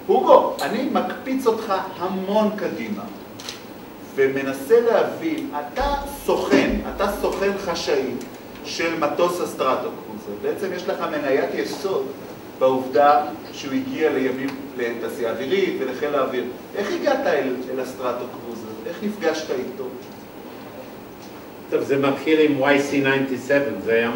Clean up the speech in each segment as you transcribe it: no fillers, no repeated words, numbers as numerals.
הוגו, אני מקפיץ אותך המון קדימה, ומנסה להבין, אתה סוכן חשאי של מטוס הסטרטוקרוזר. בעצם יש לך מניית יסוד בעובדה שהוא הגיע לימים לתעשייה אווירית ולחיל האוויר. איך הגעת אל הסטרטוקרוזר? איך נפגשת איתו? טוב, זה מתחיל עם YC-97, זה היה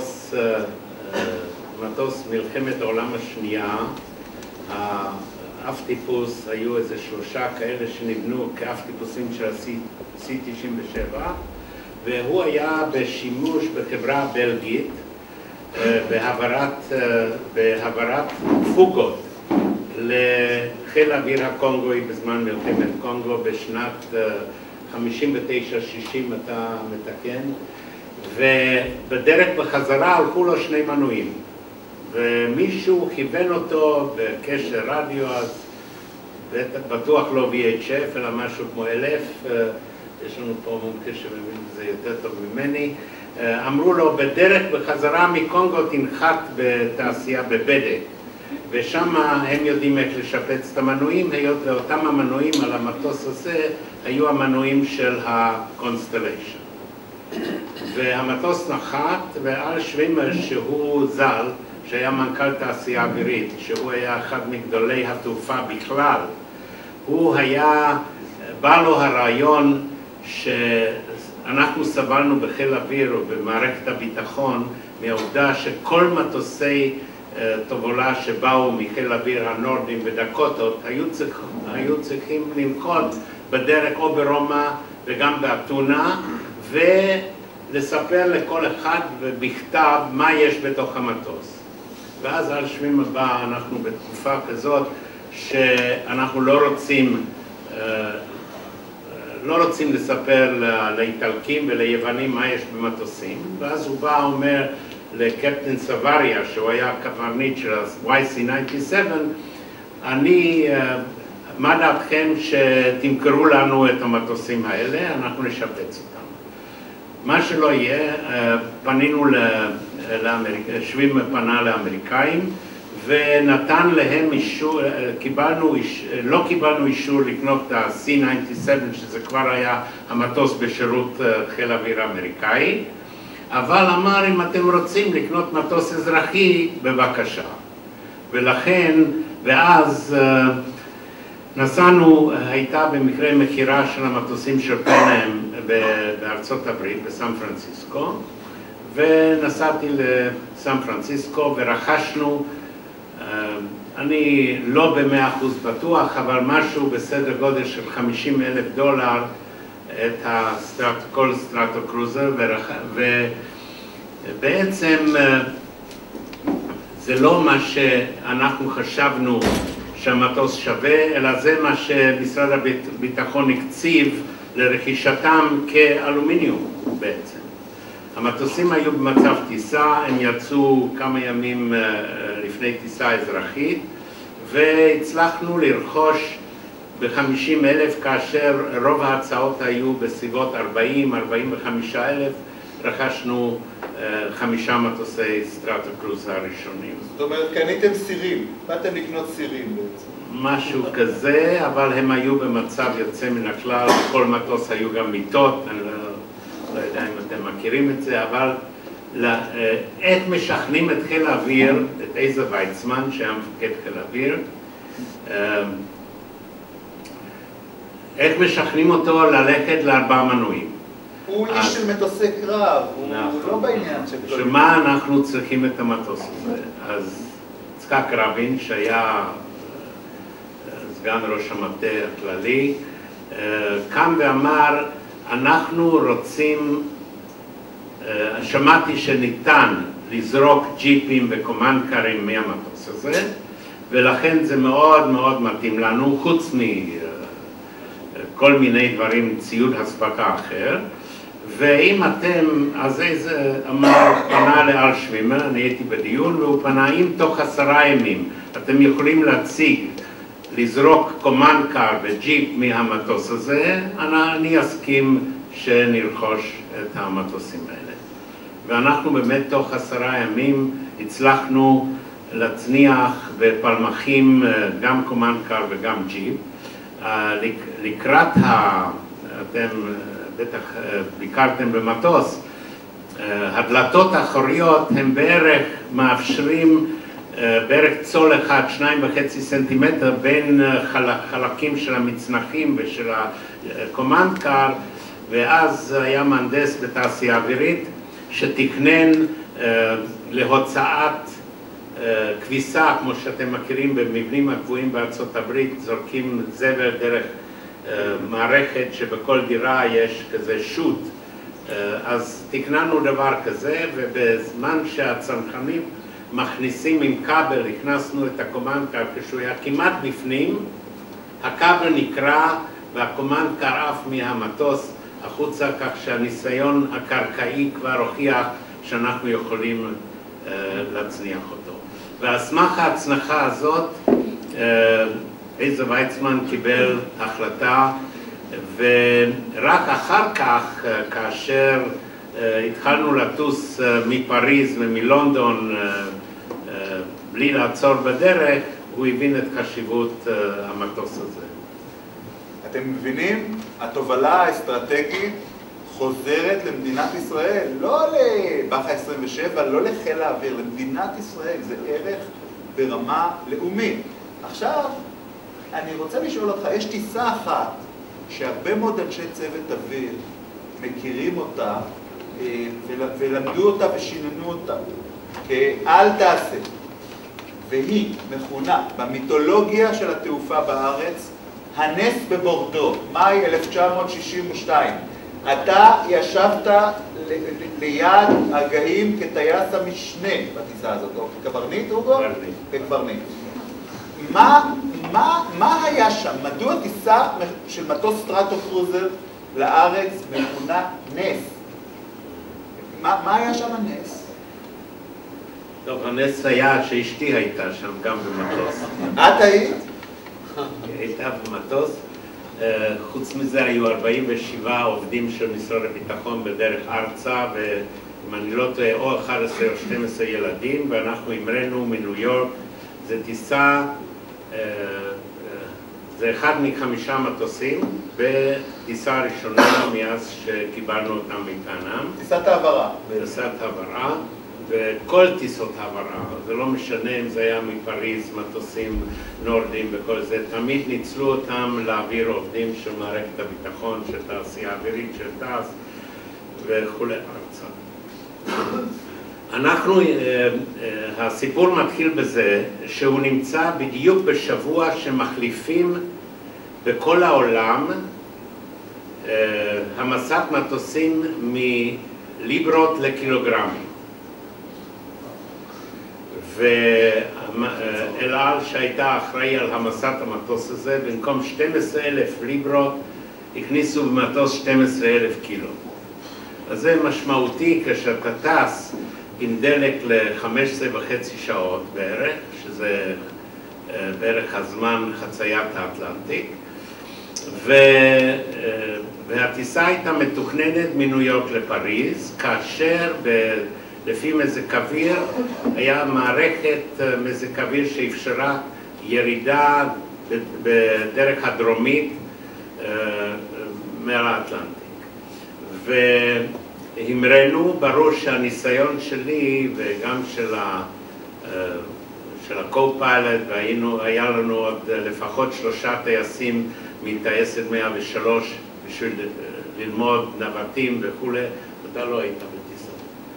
מטוס מלחמת העולם השנייה. האף טיפוס, היו איזה 3 כאלה שנבנו כאף טיפוסים של ה-C-97, והוא היה בשימוש בחברה בלגית בהעברת פוגות לחיל האוויר הקונגואי בזמן מלחמת קונגו בשנת 59-60, אתה מתקן, ובדרך בחזרה הלכו לו 2 מנועים, ומישהו כיוון אותו בקשר רדיו, אז בטוח לא VHF אלא משהו כמו 1000, יש לנו פה מומחה שמבין שזה יותר טוב ממני, אמרו לו בדרך בחזרה מקונגו תנחת בתעשייה בבדק, ושם הם יודעים איך לשפץ את המנועים, היות ואותם המנועים על המטוס הזה היו המנועים של הקונסטליישן. והמטוס נחת, ואל שווימר שהוא ז"ל, שהיה מנכ"ל תעשייה אווירית, שהוא היה אחד מגדולי התעופה בכלל, הוא היה, בא לו הרעיון שאנחנו סבלנו בחיל אוויר או במערכת הביטחון מהעובדה שכל מטוסי תובלה שבאו מחיל אוויר הנורדים ודקוטות היו צריכים לנחות בדרך או ברומא וגם באתונה ולספר לכל אחד בכתב מה יש בתוך המטוס. ואז על שמים הבא אנחנו בתקופה כזאת שאנחנו לא רוצים לספר לאיטלקים וליוונים מה יש במטוסים, ואז הוא בא אומר לקפטן סוואריה, שהוא היה קברניט של YC-97, מה דעתכם שתמכרו לנו את המטוסים האלה, אנחנו נשפץ אותם. מה שלא יהיה, פנינו שווים פנה לאמריקאים, ונתן להם אישור, לא קיבלנו אישור לקנות את ה-C-97, שזה כבר היה המטוס בשירות חיל האוויר האמריקאי, אבל אמר אם אתם רוצים לקנות מטוס אזרחי, בבקשה. ולכן, ואז נסענו, הייתה במקרה מחירה של המטוסים של פנאם בארצות הברית, בסן פרנסיסקו, ונסעתי לסן פרנסיסקו ורכשנו, אני לא ב100% בטוח, אבל משהו בסדר גודל של $50,000 את כל סטרטוקרוזר, ובעצם זה לא מה שאנחנו חשבנו שהמטוס שווה, אלא זה מה שמשרד הביטחון הקציב לרכישתם כאלומיניום בעצם. המטוסים היו במצב טיסה, הם יצאו כמה ימים לפני טיסה אזרחית, והצלחנו לרכוש ב50,000, כאשר רוב ההצעות היו בסביבות 40,000-45,000, רכשנו 5 מטוסי סטרטוקרוז הראשונים. זאת אומרת, קניתם סירים, באתם לקנות סירים בעצם. משהו כזה, אבל הם היו במצב יוצא מן הכלל, בכל מטוס היו גם מיטות, אני לא יודע אם אתם מכירים את זה, אבל איך משכנעים את חיל האוויר, את עזר ויצמן, שהיה מפקד חיל האוויר, איך משכנעים אותו ללכת ל4 מנועים? הוא איש של מטוסי קרב, הוא לא בעניין של גדולים. שמה אנחנו צריכים את המטוס הזה? אז יצחק רבין, שהיה סגן ראש המטה הכללי, קם ואמר, אנחנו רוצים, שמעתי שניתן לזרוק ג'יפים וקומנדקרים מהמטוס הזה, ולכן זה מאוד מאוד מתאים לנו, חוץ מכל מיני דברים, ציוד הספקה אחר, ואם אתם, אז איזה אמר, פנה לאל שווימר, אני הייתי בדיון, והוא פנה, אם תוך 10 ימים אתם יכולים להציג, לזרוק קומנדקר וג'יפ מהמטוס הזה, אני אסכים שנרכוש את המטוסים האלה. ואנחנו באמת תוך 10 ימים הצלחנו להצניח בפלמחים גם קומנד קאר וגם ג'יפ. לקראת אתם בטח ביקרתם במטוס, הדלתות האחוריות הם בערך מאפשרים בערך צול אחד, 2.5 סנטימטר בין חלקים של המצנחים ושל הקומנד קאר, ואז היה מהנדס בתעשייה אווירית שתכנן להוצאת כביסה, כמו שאתם מכירים במבנים הגבוהים בארצות הברית, זורקים זבל דרך מערכת שבכל דירה יש כזה שוט. אז תכננו דבר כזה, ובזמן שהצנחנים מכניסים עם כבל, הכנסנו את הקומנד קאר כשהוא היה כמעט בפנים, הכבל נקרע והקומנד קאר עף מהמטוס החוצה, כך שהניסיון הקרקעי כבר הוכיח שאנחנו יכולים להצניח אותו. ועל סמך ההצנחה הזאת, עזר ויצמן קיבל החלטה, ורק אחר כך, כאשר התחלנו לטוס מפריז ומלונדון בלי לעצור בדרך, הוא הבין את חשיבות המטוס הזה. אתם מבינים? התובלה האסטרטגית חוזרת למדינת ישראל, לא לבא"ח 27, לא לחיל האוויר, למדינת ישראל. זה ערך ברמה לאומית. עכשיו, אני רוצה לשאול אותך, יש טיסה אחת שהרבה מאוד אנשי צוות אוויר מכירים אותה ולמדו אותה ושיננו אותה כאל תעשה, והיא מכונה במיתולוגיה של התעופה בארץ הנס בבורדו, מאי 1962. אתה ישבת ליד הגאים כטייס המשנה בטיסה הזאת, או כקברניט, אוגו? כקברניט. מה היה שם? מדוע טיסה של מטוס סטרטוקרוזר לארץ מכונה נס? מה היה שם הנס? טוב, הנס היה שאשתי הייתה שם גם במטוס. את היית? הייתה במטוס. חוץ מזה היו 47 עובדים של משרד הביטחון בדרך ארצה, ואם אני לא טועה, או 11 או 12 ילדים, ואנחנו המראנו מניו יורק. זה טיסה, זה אחד מ5 מטוסים בטיסה הראשונה מאז שקיבלנו אותם מפנאם. טיסת העברה. טיסת העברה, וכל טיסות העברה, זה לא משנה אם זה היה מפריז, מטוסים נורדים וכל זה, תמיד ניצלו אותם להעביר עובדים של מערכת הביטחון, של תעשייה אווירית, של טס וכו' ארצה. אנחנו, הסיפור מתחיל בזה שהוא נמצא בדיוק בשבוע שמחליפים בכל העולם המסת מטוסים מליברות לקילוגרמים. ואל על שהייתה אחראי על המסת המטוס הזה, במקום 12,000 ליברות הכניסו במטוס 12,000 קילו. אז זה משמעותי כשאתה טס עם דלק ל-15.5 שעות בערך, שזה בערך הזמן חציית האטלנטיק, והטיסה הייתה מתוכננת מניו יורק לפריז, כאשר לפי מזג אוויר היה מערכת מזג אוויר שאפשרה ירידה בדרך הדרומית מעל האטלנטיק. והמראנו, ברור שהניסיון שלי וגם של הקו-פיילוט, והיה לנו עוד לפחות 3 טייסים מטייסת 103 בשביל ללמוד נווטים וכו', אתה לא היית בטיסה.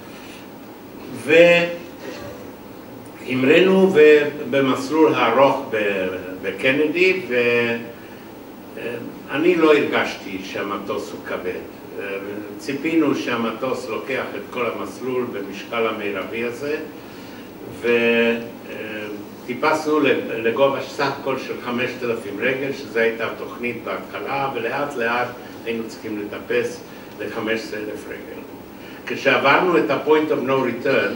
והמראנו במסלול הארוך בקנדי, ואני לא הרגשתי שהמטוס הוא כבד. ציפינו שהמטוס לוקח את כל המסלול במשקל המרבי הזה, וטיפסנו לגובה סך הכל של 5,000 רגל, שזו הייתה התוכנית בהתחלה, ולאט לאט היינו צריכים לטפס ל-15,000 רגל. כשעברנו את ה-point of no return,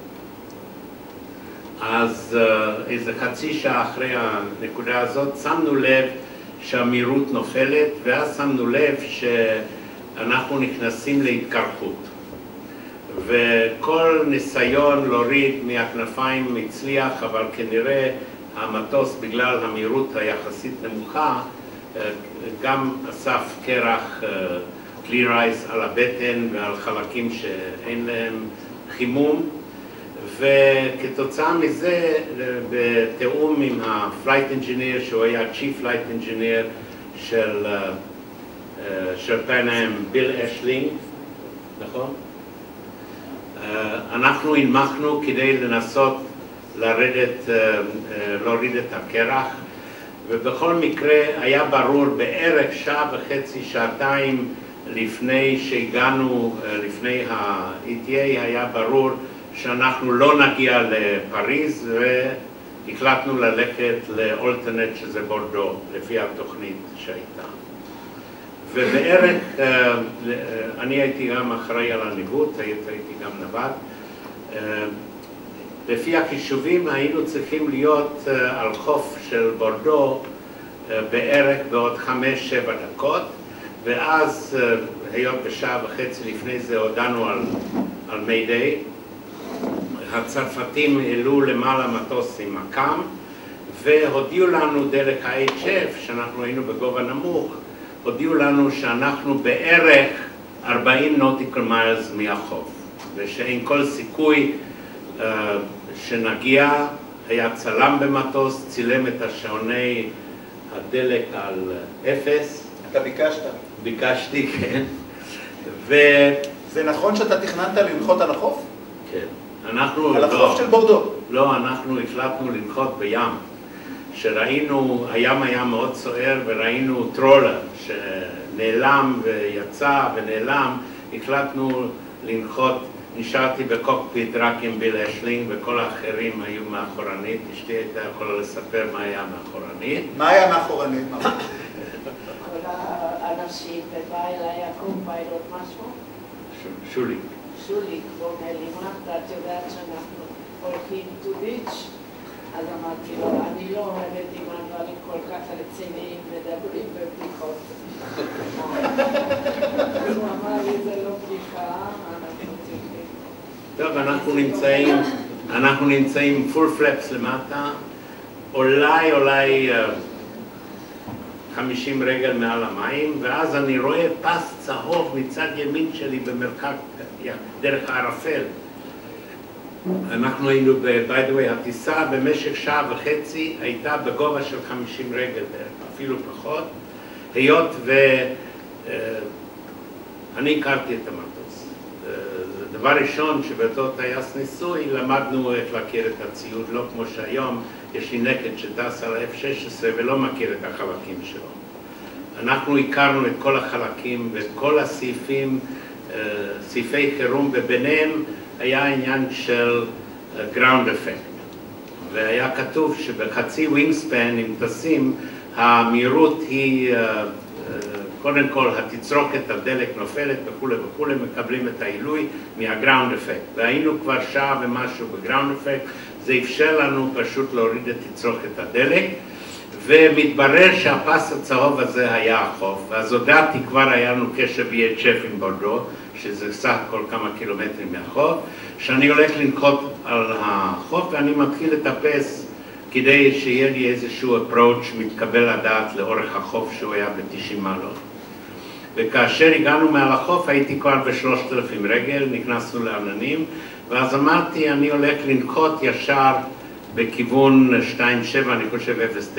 אז איזה חצי שעה אחרי הנקודה הזאת שמנו לב שהמהירות נופלת, ואז שמנו לב שאנחנו נכנסים להתקרחות. וכל ניסיון להוריד מהכנפיים הצליח, אבל כנראה המטוס בגלל המהירות היחסית נמוכה גם אסף קרח כלי רייס על הבטן ועל חלקים שאין להם חימום, וכתוצאה מזה בתיאום עם הפלייט אנג'יניר שהוא היה צ'יפ פלייט אנג'יניר של פן-אם ביל אשלינג, נכון? אנחנו הנמכנו כדי לנסות להוריד את הקרח, ובכל מקרה היה ברור בערך שעה וחצי, שעתיים לפני שהגענו, לפני ה-ETA היה ברור שאנחנו לא נגיע לפריז, והחלטנו ללכת לאולטרנט שזה בורדו, לפי התוכנית שהייתה. ובערך, אני הייתי גם אחראי על הניווט, הייתי גם נווט. לפי החישובים היינו צריכים להיות על חוף של בורדו בערך בעוד 5-7 דקות, ואז היות בשעה וחצי לפני זה הודענו על מיידיי. הצרפתים העלו למעלה מטוס עם מקם, והודיעו לנו דרך ה-HF, שאנחנו היינו בגובה נמוך, הודיעו לנו שאנחנו בערך 40 נוטיקל מיילס מהחוף, ושאין כל סיכוי שנגיע. היה צלם במטוס, צילם את השעוני הדלק על 0. אתה ביקשת? ביקשתי, כן. זה נכון שאתה תכננת לנחות על החוף? כן. אנחנו על החוף של בורדו? לא, אנחנו החלטנו לנחות בים. שראינו, הים היה מאוד סוער וראינו טרולר שנעלם ויצא ונעלם, החלטנו לנחות, נשארתי בקוקפיט רק עם ביל אשלינג וכל האחרים היו מאחורנית, אשתי הייתה יכולה לספר מה היה מאחורנית. מה היה מאחורנית? כל האנשים בבית היה קומפיילוט משהו? שולי. שולי, כמו מלימה, ואת יודעת שאנחנו הולכים to beach, אז אמרתי לו, אני לא אוהבת עם הדברים כל כך רציניים, מדברים בבדיחות. אז הוא אמר לי, זה לא בדיחה, אנחנו צריכים. טוב, אנחנו נמצאים פול פלפס למטה, אולי 50 רגל מעל המים, ואז אני רואה פס צהוב מצד ימין שלי במרחק דרך הערפל. אנחנו היינו, by the way, הטיסה במשך שעה וחצי הייתה בגובה של 50 רגל, אפילו פחות, היות ואני הכרתי את המטוס. דבר ראשון שבתור טייס ניסוי למדנו איך להכיר את הציוד, לא כמו שהיום יש לי נקד שטס על F-16 ולא מכיר את החלקים שלו. אנחנו הכרנו את כל החלקים ואת כל הסעיפים, סעיפי חירום, וביניהם היה עניין של ground effect. והיה כתוב שבחצי wingspan, אם טסים, המהירות היא, קודם כל, התצרוכת הדלק נופלת וכו' וכו', מקבלים את העילוי מה-ground effect. והיינו כבר שעה ומשהו ב-ground effect, זה אפשר לנו פשוט להוריד את תצרוכת הדלק, ומתברר שהפס הצהוב הזה היה החוף, ואז הודעתי, כבר היה לנו קשר VHF עם בורדו, שזה סך הכל כמה קילומטרים מהחוף, שאני הולך לנחות על החוף ואני מתחיל לטפס כדי שיהיה לי איזשהו approach מתקבל לדעת לאורך החוף שהוא היה ב-90 מעלות. וכאשר הגענו מעל החוף הייתי כבר ב-3,000 רגל, נכנסנו לעננים, ואז אמרתי אני הולך לנחות ישר בכיוון 2.7, אני חושב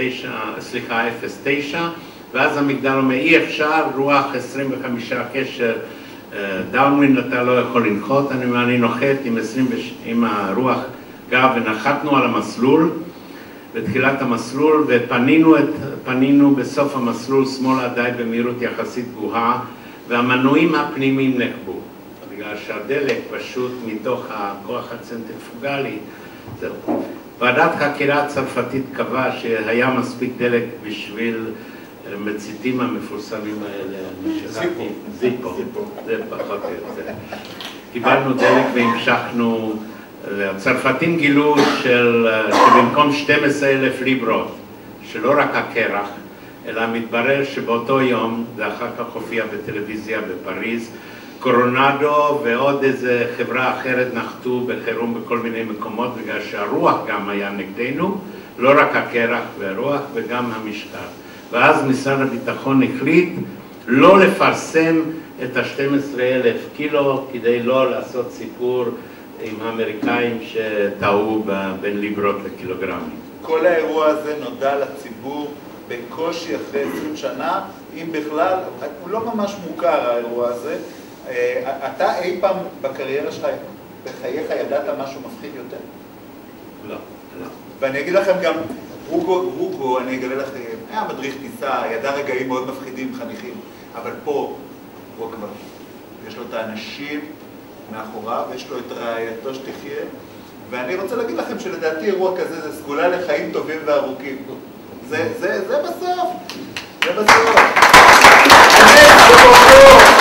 0.9, ואז המגדל אומר אי אפשר, רוח 25 קשר, דאונווינד אתה לא יכול לנחות, אני נוחת עם הרוח גב, ונחתנו על המסלול, בתחילת המסלול, ופנינו בסוף המסלול שמאלה די במהירות יחסית גבוהה, והמנועים הפנימיים נחבו, בגלל שהדלק פשוט מתוך הכוח הצנטריפוגלי, זהו. ועדת חקירה צרפתית קבעה שהיה מספיק דלק בשביל מציתים המפורסמים האלה, זיפו, זה פחות או יותר. קיבלנו דלק והמשכנו, הצרפתים גילו שבמקום 12,000 ליברות, שלא רק הקרח, אלא מתברר שבאותו יום, ואחר כך הופיע בטלוויזיה בפריז, קורונדו ועוד איזה חברה אחרת נחתו בחירום בכל מיני מקומות, בגלל שהרוח גם היה נגדנו, לא רק הקרח והרוח וגם המשקל. ואז משרד הביטחון החליט לא לפרסם את ה-12,000 קילו כדי לא לעשות סיפור עם האמריקאים שטעו בין ליברות לקילוגרמים. כל האירוע הזה נודע לציבור בקושי אחרי 20 שנה, אם בכלל, הוא לא ממש מוכר האירוע הזה. אתה אי פעם בקריירה שלך, בחייך ידעת משהו מפחיד יותר? לא, לא. ואני אגיד לכם גם, רוגו, אני אגלה לכם, היה מדריך טיסה, ידע רגעים מאוד מפחידים חניכים, אבל פה, הוא כבר, יש לו את האנשים מאחוריו, יש לו את רעייתו שתחיה, ואני רוצה להגיד לכם שלדעתי אירוע כזה זה סגולה לחיים טובים וארוכים. זה בסוף. זה בסוף.